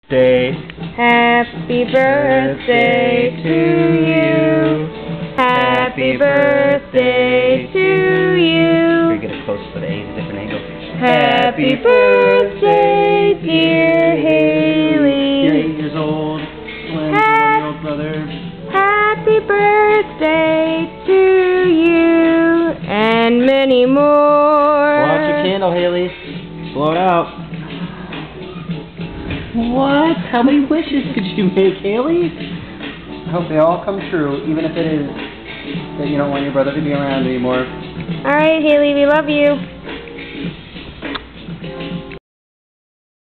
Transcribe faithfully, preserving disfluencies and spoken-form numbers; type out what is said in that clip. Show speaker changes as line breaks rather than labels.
Day.
Happy birthday to you. Happy birthday to you.
Here, get it close so the A is a different angle.
Happy birthday, dear Hailie.
You're eight years old. Glenn, your one-year-old brother.
Happy birthday to you and many more.
Blow out your candle, Hailie. Blow it out. What? How many wishes could you make, Hailie? I hope they all come true, even if it is that you don't want your brother to be around anymore.
Alright, Hailie, we love you.